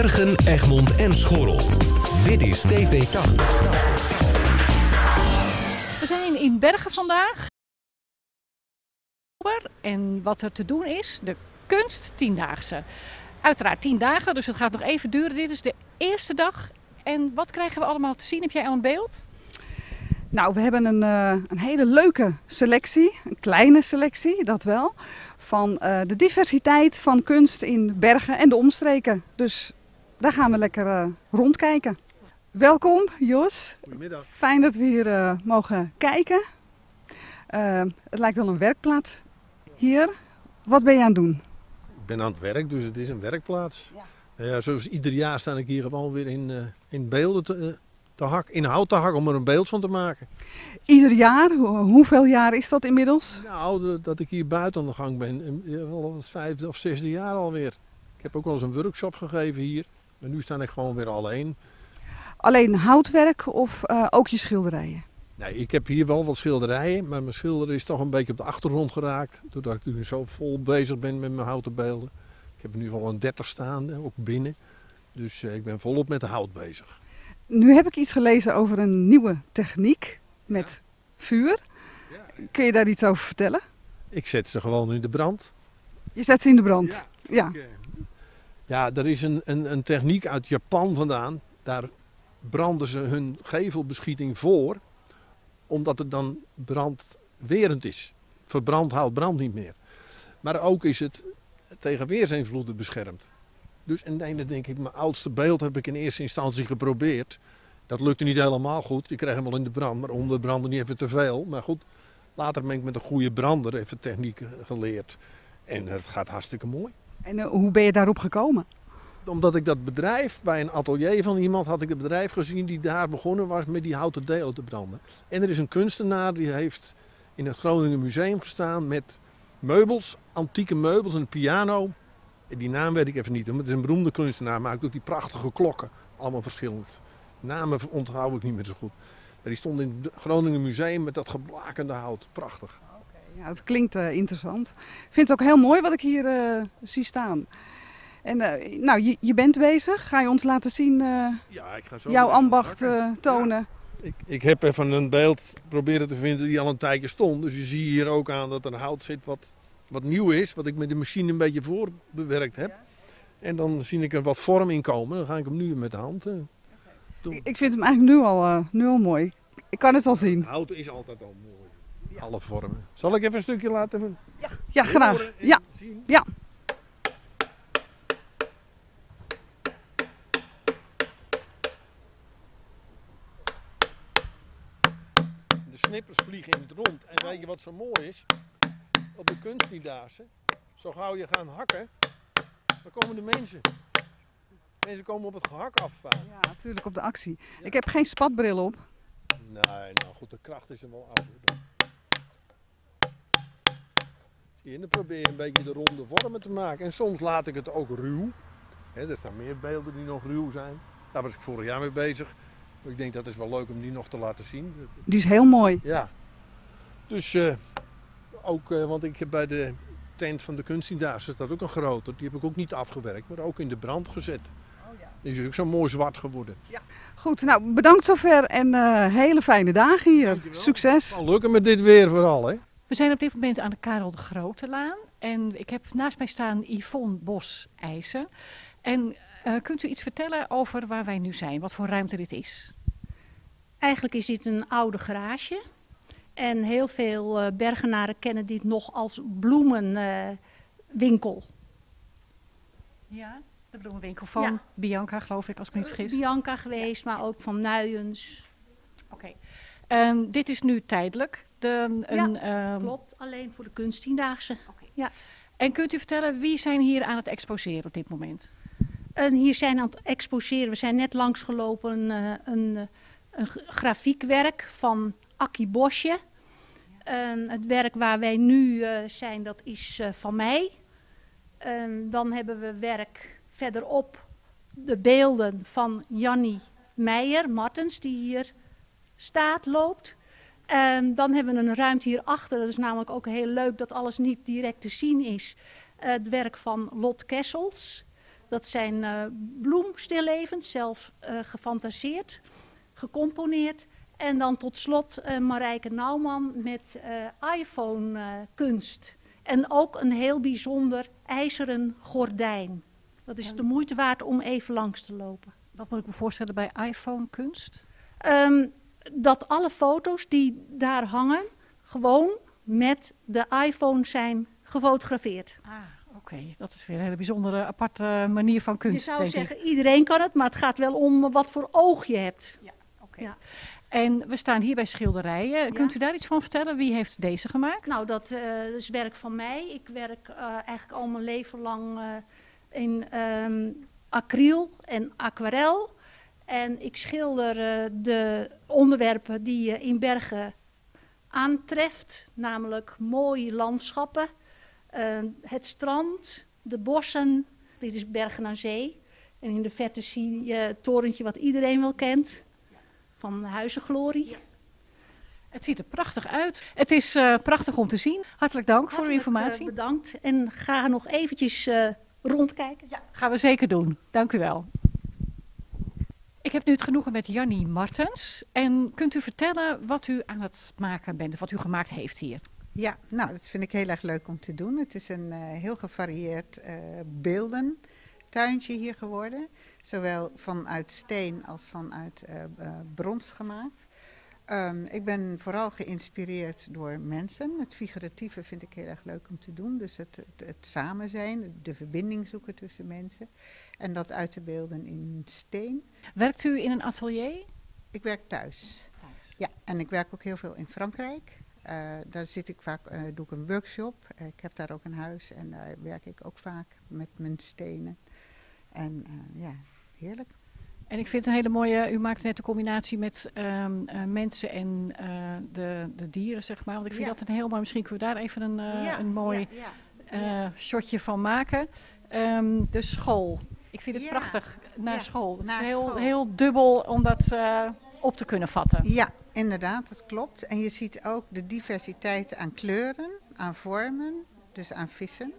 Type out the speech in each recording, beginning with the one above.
Bergen, Egmond en Schorrel. Dit is TV 80. We zijn in Bergen vandaag. En wat er te doen is, de kunst 10-daagse. Uiteraard 10 dagen, dus het gaat nog even duren. Dit is de eerste dag. En wat krijgen we allemaal te zien? Heb jij al een beeld? Nou, we hebben een hele leuke selectie, een kleine selectie, dat wel, van de diversiteit van kunst in Bergen en de omstreken. Dus daar gaan we lekker rondkijken. Welkom Jos. Goedemiddag. Fijn dat we hier mogen kijken. Het lijkt wel een werkplaats hier. Wat ben je aan het doen? Ik ben aan het werk, dus het is een werkplaats. Ja. Ja, zoals ieder jaar sta ik hier gewoon weer in beelden te hakken, in hout te hakken om er een beeld van te maken. Ieder jaar? Hoeveel jaar is dat inmiddels? Nou, dat ik hier buiten aan de gang ben, wel het 5e of 6e jaar alweer. Ik heb ook wel eens een workshop gegeven hier, maar nu sta ik gewoon weer alleen. Alleen houtwerk of ook je schilderijen? Nee, ik heb hier wel wat schilderijen, maar mijn schilder is toch een beetje op de achtergrond geraakt. Doordat ik nu zo vol bezig ben met mijn houten beelden. Ik heb er nu al een 30 staan, ook binnen. Dus ik ben volop met de hout bezig. Nu heb ik iets gelezen over een nieuwe techniek met vuur. Ja. Kun je daar iets over vertellen? Ik zet ze gewoon in de brand. Je zet ze in de brand? Ja. Ja, er is een techniek uit Japan vandaan. Daar branden ze hun gevelbeschieting voor, omdat het dan brandwerend is. Verbrand hout brandt niet meer. Maar ook is het tegen weersinvloeden beschermd. Dus en dan denk ik, mijn oudste beeld heb ik in eerste instantie geprobeerd. Dat lukte niet helemaal goed. Ik kreeg hem wel in de brand, maar onder brandde niet even te veel. Maar goed, later ben ik met een goede brander even techniek geleerd. En het gaat hartstikke mooi. En hoe ben je daarop gekomen? Omdat ik dat bedrijf, bij een atelier van iemand, had ik het bedrijf gezien die daar begonnen was met die houten delen te branden. En er is een kunstenaar die heeft in het Groningen Museum gestaan met meubels, antieke meubels, een piano. Die naam weet ik even niet, maar het is een beroemde kunstenaar, maakt ook die prachtige klokken. Allemaal verschillend. Namen onthoud ik niet meer zo goed. Maar die stond in het Groningen Museum met dat geblakende hout. Prachtig. Ja, het klinkt interessant. Ik vind het ook heel mooi wat ik hier zie staan. En nou, je bent bezig. Ga je ons laten zien, Ja, ik ga zo jouw even ambacht hakken. tonen? Ik heb even een beeld proberen te vinden die al een tijdje stond. Dus je ziet hier ook aan dat er hout zit wat nieuw is. Wat ik met de machine een beetje voorbewerkt heb. Ja. En dan zie ik er wat vorm in komen. Dan ga ik hem nu met de hand doen. Ik vind hem eigenlijk nu al mooi. Ik kan het al zien. Hout is altijd al mooi. Ja. Alle vormen. Zal ik even een stukje laten? Ja, graag. Ja. Ja. De snippers vliegen in het rond. En weet je wat zo mooi is? Op de kunstdaagse, zo gauw je gaan hakken, dan komen de mensen. Mensen komen op het gehak af. Ja, natuurlijk op de actie. Ja. Ik heb geen spatbril op. Nee, nou goed, de kracht is er wel ouder dan. Zie je, dan probeer je een beetje de ronde vormen te maken. En soms laat ik het ook ruw. Er staan meer beelden die nog ruw zijn. Daar was ik vorig jaar mee bezig. Ik denk dat is wel leuk om die nog te laten zien. Die is heel mooi. Ja. Dus ook, want ik heb bij de tent van de kunstdaagse staat ook een groter. Die heb ik ook niet afgewerkt, maar ook in de brand gezet. Oh ja. Die is ook zo mooi zwart geworden. Ja. Goed, nou bedankt zover en hele fijne dagen hier. Dankjewel. Succes. Het zal lukken met dit weer vooral, hè? We zijn op dit moment aan de Karel de Grotelaan. En ik heb naast mij staan Yvonne Bos-IJzen. En kunt u iets vertellen over waar wij nu zijn? Wat voor ruimte dit is? Eigenlijk is dit een oude garage. En heel veel Bergenaren kennen dit nog als bloemenwinkel. Ja, de bloemenwinkel van Bianca, geloof ik, als ik me niet vergis. Bianca geweest, maar ook van Nuyens. Oké. Dit is nu tijdelijk. Klopt. Alleen voor de kunst 10-daagse. Okay. Ja. En kunt u vertellen, wie zijn hier aan het exposeren op dit moment? En hier zijn aan het exposeren. We zijn net langsgelopen een grafiekwerk van Akkie Bosje. Het werk waar wij nu zijn, dat is van mij. Dan hebben we werk verderop, de beelden van Jannie Meijer-Martens, die hier staat, loopt. Dan hebben we een ruimte hierachter, dat is namelijk ook heel leuk dat alles niet direct te zien is. Het werk van Lot Kessels. Dat zijn bloemstillevens, zelf gefantaseerd, gecomponeerd. En dan tot slot Marijke Nauwman met iPhone-kunst. En ook een heel bijzonder ijzeren gordijn. Dat is de moeite waard om even langs te lopen. Wat moet ik me voorstellen bij iPhone-kunst? Dat alle foto's die daar hangen gewoon met de iPhone zijn gefotografeerd. Oké, dat is weer een hele bijzondere, aparte manier van kunst. Je zou denk ik. zeggen, iedereen kan het, maar het gaat wel om wat voor oog je hebt. Ja, oké. Ja. En we staan hier bij schilderijen. Ja. Kunt u daar iets van vertellen? Wie heeft deze gemaakt? Nou, dat is werk van mij. Ik werk eigenlijk al mijn leven lang in acryl en aquarel. En ik schilder de onderwerpen die je in Bergen aantreft. Namelijk mooie landschappen, het strand, de bossen. Dit is Bergen aan Zee. En in de verte zie je het torentje wat iedereen wel kent. Van Huizenglorie. Ja. Het ziet er prachtig uit. Het is prachtig om te zien. Hartelijk dank voor uw informatie. Bedankt. En ga nog eventjes rondkijken. Ja, gaan we zeker doen. Dank u wel. Ik heb nu het genoegen met Jannie Martens. En kunt u vertellen wat u aan het maken bent, of wat u gemaakt heeft hier? Ja, nou, dat vind ik heel erg leuk om te doen. Het is een heel gevarieerd beeldentuintje hier geworden. Zowel vanuit steen als vanuit brons gemaakt. Ik ben vooral geïnspireerd door mensen. Het figuratieve vind ik heel erg leuk om te doen. Dus het samen zijn, de verbinding zoeken tussen mensen. En dat uit te beelden in steen. Werkt u in een atelier? Ik werk thuis. Ja, en ik werk ook heel veel in Frankrijk. Daar zit ik vaak, doe ik een workshop. Ik heb daar ook een huis en daar werk ik ook vaak met mijn stenen. En ja, heerlijk. En ik vind het een hele mooie, u maakt net de combinatie met mensen en de dieren, zeg maar. Want ik vind dat een heel mooi, misschien kunnen we daar even een mooi shotje van maken. De school. Ik vind het prachtig, naar school. Het is heel dubbel om dat op te kunnen vatten. Ja, inderdaad, dat klopt. En je ziet ook de diversiteit aan kleuren, aan vormen, dus aan vissen.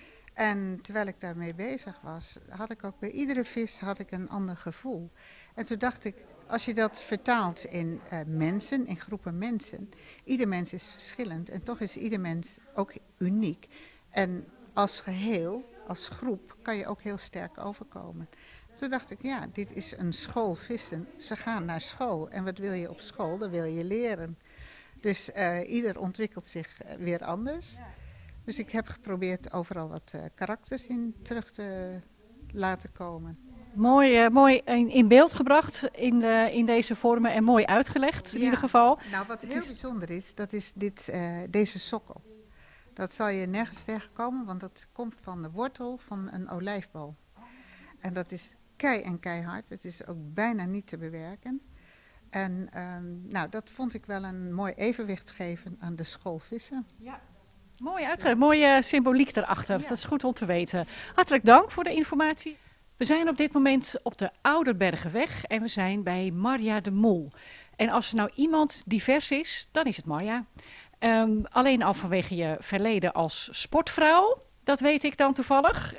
En terwijl ik daarmee bezig was, had ik ook bij iedere vis had ik een ander gevoel. En toen dacht ik, als je dat vertaalt in mensen, in groepen mensen, ieder mens is verschillend en toch is ieder mens ook uniek. En als geheel, als groep, kan je ook heel sterk overkomen. Toen dacht ik, ja, dit is een school vissen. Ze gaan naar school. En wat wil je op school? Dan wil je leren. Dus ieder ontwikkelt zich weer anders. Dus ik heb geprobeerd overal wat karakters in terug te laten komen. Mooi in beeld gebracht in deze vormen en mooi uitgelegd in ieder geval. Nou, wat heel bijzonder is, dat is deze sokkel. Dat zal je nergens tegenkomen, want dat komt van de wortel van een olijfboom. En dat is keihard. Het is ook bijna niet te bewerken. En nou, dat vond ik wel een mooi evenwicht geven aan de school vissen. Ja. Mooi uitgelegd, mooie symboliek erachter. Ja. Dat is goed om te weten. Hartelijk dank voor de informatie. We zijn op dit moment op de Ouderbergenweg en we zijn bij Marja de Mol. En als er nou iemand divers is, dan is het Marja. Alleen al vanwege je verleden als sportvrouw, dat weet ik dan toevallig.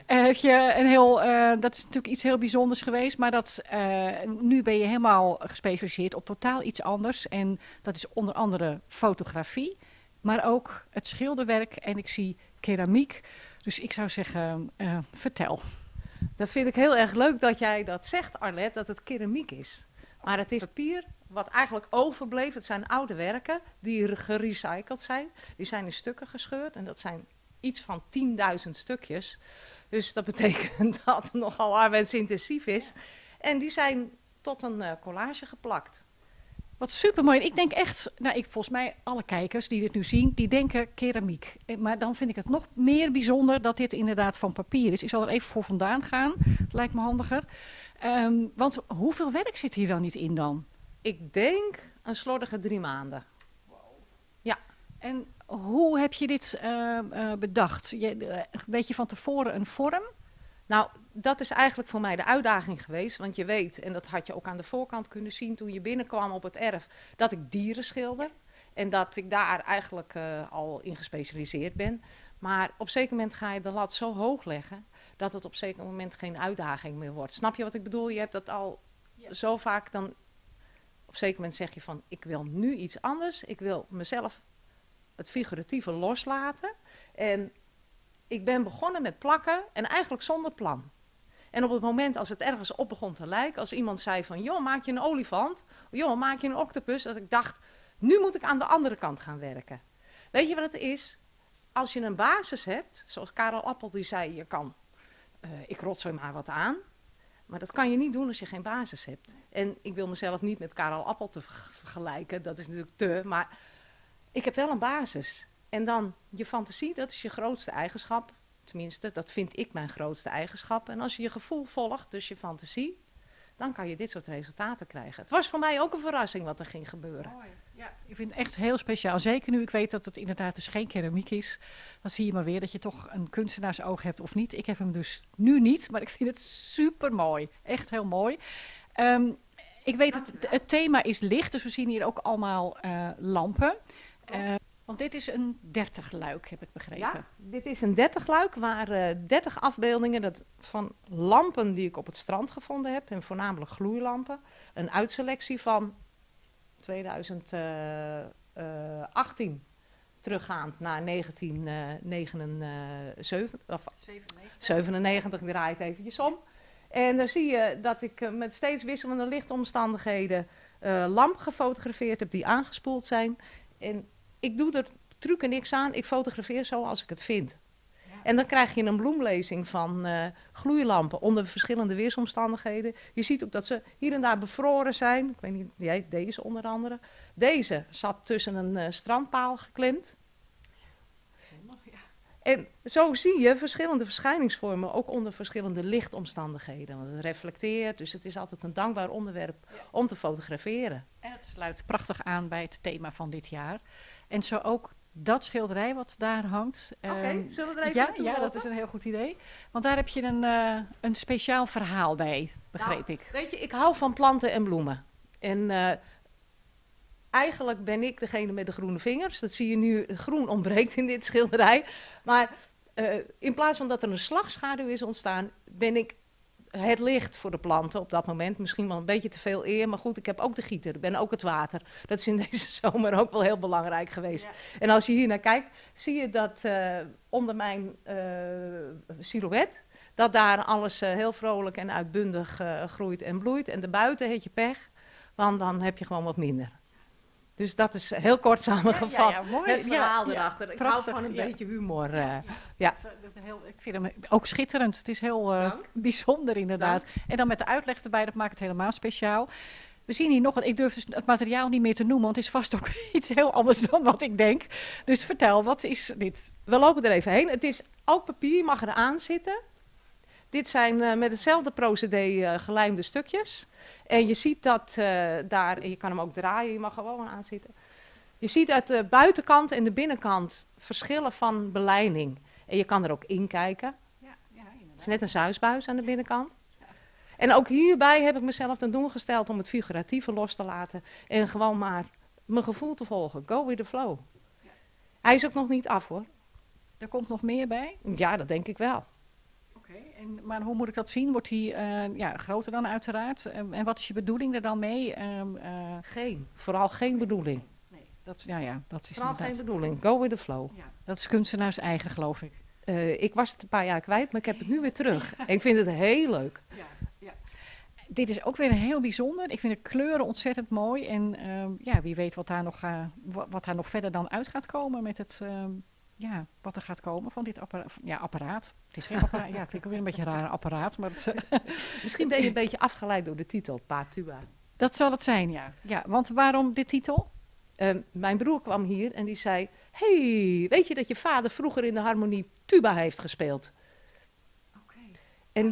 Dat is natuurlijk iets heel bijzonders geweest, maar nu ben je helemaal gespecialiseerd op totaal iets anders. En dat is onder andere fotografie. Maar ook het schilderwerk en ik zie keramiek. Dus ik zou zeggen, vertel. Dat vind ik heel erg leuk dat jij dat zegt, Arlette, dat het keramiek is. Maar het is papier wat eigenlijk overbleef. Het zijn oude werken die gerecycled zijn. Die zijn in stukken gescheurd en dat zijn iets van 10.000 stukjes. Dus dat betekent dat het nogal arbeidsintensief is. En die zijn tot een collage geplakt. Wat supermooi. Ik denk echt, volgens mij alle kijkers die dit nu zien, die denken keramiek. Maar dan vind ik het nog meer bijzonder dat dit inderdaad van papier is. Ik zal er even voor vandaan gaan. Dat lijkt me handiger. Want hoeveel werk zit hier wel niet in dan? Ik denk een slordige 3 maanden. Ja. En hoe heb je dit bedacht? Weet je van tevoren een vorm? Nou, dat is eigenlijk voor mij de uitdaging geweest. Want je weet, en dat had je ook aan de voorkant kunnen zien toen je binnenkwam op het erf, dat ik dieren schilder. En dat ik daar eigenlijk al in gespecialiseerd ben. Maar op een zeker moment ga je de lat zo hoog leggen dat het op een zeker moment geen uitdaging meer wordt. Snap je wat ik bedoel? Je hebt dat al zo vaak, dan op een zeker moment zeg je van, ik wil nu iets anders. Ik wil mezelf het figuratieve loslaten. En ik ben begonnen met plakken en eigenlijk zonder plan. En op het moment als het ergens op begon te lijken, als iemand zei van, joh, maak je een olifant? Joh, maak je een octopus? Dat ik dacht, nu moet ik aan de andere kant gaan werken. Weet je wat het is? Als je een basis hebt, zoals Karel Appel die zei, je kan, ik rotzooi maar wat aan. Maar dat kan je niet doen als je geen basis hebt. En ik wil mezelf niet met Karel Appel te vergelijken, dat is natuurlijk maar ik heb wel een basis. En dan je fantasie, dat is je grootste eigenschap. Tenminste, dat vind ik mijn grootste eigenschap. En als je je gevoel volgt, dus je fantasie, dan kan je dit soort resultaten krijgen. Het was voor mij ook een verrassing wat er ging gebeuren. Mooi. Ja, ik vind het echt heel speciaal. Zeker nu ik weet dat het inderdaad dus geen keramiek is. Dan zie je maar weer dat je toch een kunstenaarsoog hebt of niet. Ik heb hem dus nu niet, maar ik vind het super mooi. Echt heel mooi. Ik weet dat het thema is licht, dus we zien hier ook allemaal lampen. Want dit is een 30 luik, heb ik begrepen. Ja, dit is een 30 luik waar 30 afbeeldingen van lampen die ik op het strand gevonden heb. En voornamelijk gloeilampen. Een uitselectie van 2018 teruggaand naar 1997. Ik draai het eventjes om. En dan zie je dat ik met steeds wisselende lichtomstandigheden lampen gefotografeerd heb die aangespoeld zijn. En ik doe er truc en niks aan. Ik fotografeer zoals ik het vind. Ja. En dan krijg je een bloemlezing van gloeilampen onder verschillende weersomstandigheden. Je ziet ook dat ze hier en daar bevroren zijn. Ik weet niet, deze onder andere. Deze zat tussen een strandpaal geklemd. Ja. En zo zie je verschillende verschijningsvormen, ook onder verschillende lichtomstandigheden. Want het reflecteert, dus het is altijd een dankbaar onderwerp om te fotograferen. En het sluit prachtig aan bij het thema van dit jaar. En zo ook dat schilderij wat daar hangt. Oké, zullen we er even naartoe Ja, lopen? dat is een heel goed idee. Want daar heb je een speciaal verhaal bij, begreep ik. Weet je, ik hou van planten en bloemen. En eigenlijk ben ik degene met de groene vingers. Dat zie je nu, groen ontbreekt in dit schilderij. Maar in plaats van dat er een slagschaduw is ontstaan, ben ik het licht voor de planten op dat moment. Misschien wel een beetje te veel eer, maar goed, ik heb ook de gieter. Ik ben ook het water. Dat is in deze zomer ook wel heel belangrijk geweest. Ja. En als je hier naar kijkt, zie je dat onder mijn silhouet, dat daar alles heel vrolijk en uitbundig groeit en bloeit. En daarbuiten heb je pech, want dan heb je gewoon wat minder. Dus dat is heel kort samengevat. Ja, mooi. Het verhaal Ja, erachter. Ik prachtig, hou van een beetje humor. Ik vind hem ook schitterend. Het is heel bijzonder inderdaad. Dank. En dan met de uitleg erbij, dat maakt het helemaal speciaal. We zien hier nog, ik durf dus het materiaal niet meer te noemen, want het is vast ook iets heel anders dan wat ik denk. Dus vertel, wat is dit? We lopen er even heen. Het is ook papier, je mag eraan zitten. Dit zijn met hetzelfde procedé gelijmde stukjes. En je ziet dat daar, en je kan hem ook draaien, je mag er gewoon aan zitten. Je ziet uit de buitenkant en de binnenkant verschillen van belijning. En je kan er ook in kijken. Het is net een zuisbuis aan de binnenkant. En ook hierbij heb ik mezelf ten doel gesteld om het figuratieve los te laten. En gewoon maar mijn gevoel te volgen. Go with the flow. Hij is ook nog niet af hoor. Er komt nog meer bij? Ja, dat denk ik wel. Maar hoe moet ik dat zien? Wordt hij groter dan uiteraard? En wat is je bedoeling er dan mee? Vooral geen bedoeling. Nee, dat is vooral inderdaad geen bedoeling. Go with the flow. Ja, dat is kunstenaars eigen, geloof ik. Ik was het een paar jaar kwijt, maar ik heb het nu weer terug. En ik vind het heel leuk. Ja. Dit is ook weer heel bijzonder. Ik vind de kleuren ontzettend mooi. En wie weet wat daar nog verder dan uit gaat komen met het... wat er gaat komen van dit apparaat. Het is geen apparaat. Ja, het klinkt weer een beetje een raar apparaat. Maar Misschien ben je een beetje afgeleid door de titel, Pa Tuba. Dat zal het zijn, ja. Want waarom de titel? Mijn broer kwam hier en die zei... Hey, weet je dat je vader vroeger in de harmonie tuba heeft gespeeld? Okay. En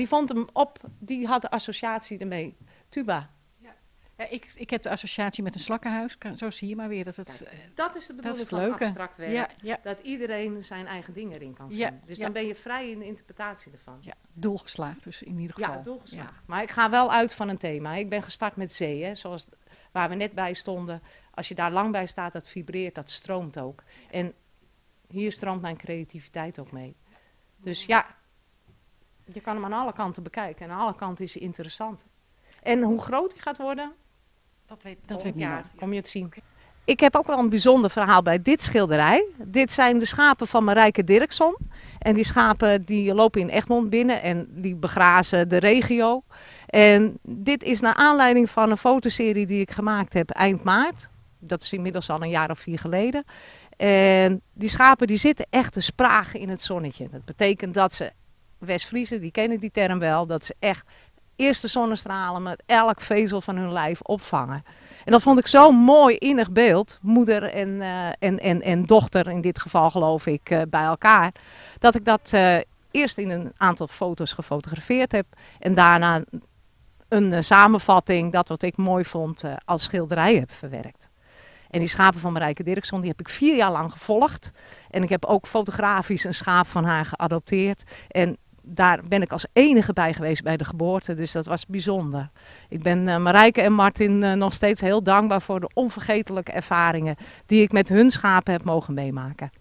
die had de associatie ermee. Tuba. Ja, ik heb de associatie met een slakkenhuis. Zo zie je maar weer dat het... Dat is de bedoeling van abstract werk. Dat iedereen zijn eigen dingen erin kan zien. Dus dan ben je vrij in de interpretatie ervan. Ja, doelgeslaagd dus in ieder geval. Ja, doelgeslaagd. Ja. Maar ik ga wel uit van een thema. Ik ben gestart met zee, hè, zoals waar we net bij stonden. Als je daar lang bij staat, dat vibreert, dat stroomt ook. En hier stroomt mijn creativiteit ook mee. Dus ja, je kan hem aan alle kanten bekijken. En aan alle kanten is hij interessant. En hoe groot hij gaat worden, Dat weet volgend niemand. jaar kom je het zien. Ik heb ook wel een bijzonder verhaal bij dit schilderij. Dit zijn de schapen van Marijke Dirkson. En die schapen die lopen in Egmond binnen en die begrazen de regio. En dit is naar aanleiding van een fotoserie die ik gemaakt heb eind maart. Dat is inmiddels al een jaar of 4 geleden. En die schapen die zitten echt te spragen in het zonnetje. Dat betekent dat ze, West-Friezen die kennen die term wel, dat ze echt eerste zonnestralen met elk vezel van hun lijf opvangen. En dat vond ik zo'n mooi innig beeld, moeder en dochter in dit geval geloof ik bij elkaar. Dat ik dat eerst in een aantal foto's gefotografeerd heb en daarna een samenvatting, dat wat ik mooi vond, als schilderij heb verwerkt. En die schapen van Marijke Dirkson, die heb ik 4 jaar lang gevolgd. En ik heb ook fotografisch een schaap van haar geadopteerd. En daar ben ik als enige bij geweest bij de geboorte, dus dat was bijzonder. Ik ben Marijke en Martin nog steeds heel dankbaar voor de onvergetelijke ervaringen die ik met hun schapen heb mogen meemaken.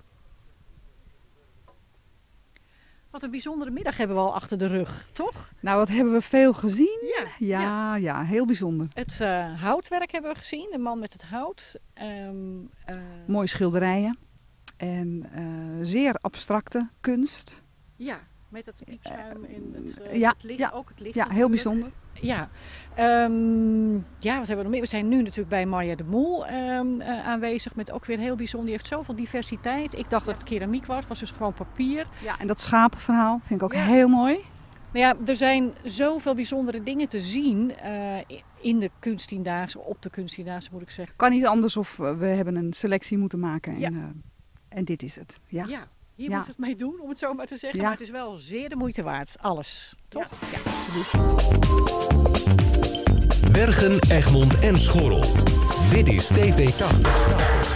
Wat een bijzondere middag hebben we al achter de rug, toch? Nou, wat hebben we veel gezien? Ja. Ja, heel bijzonder. Het houtwerk hebben we gezien, de man met het hout. Mooie schilderijen en zeer abstracte kunst. Ja, met het piepschuim en het, ja, het licht, ja. ook het licht. Ja, heel bijzonder. Ja. Ja, wat hebben we nog meer? We zijn nu natuurlijk bij Marja de Mol aanwezig met ook weer heel bijzonder. Die heeft zoveel diversiteit. Ik dacht dat het keramiek was, het was dus gewoon papier. Ja, en dat schapenverhaal vind ik ook Ja. heel mooi. Nou ja, er zijn zoveel bijzondere dingen te zien in de kunsttiendaagse, op de kunsttiendaagse moet ik zeggen. Kan niet anders of we hebben een selectie moeten maken en, Ja. En dit is het. Ja. Ja, hier Ja. moet het mee doen, om het zo maar te zeggen. Ja. Maar het is wel zeer de moeite waard, alles. Toch? Ja, absoluut. Bergen, Egmond en Schorrel. Dit is TV 80.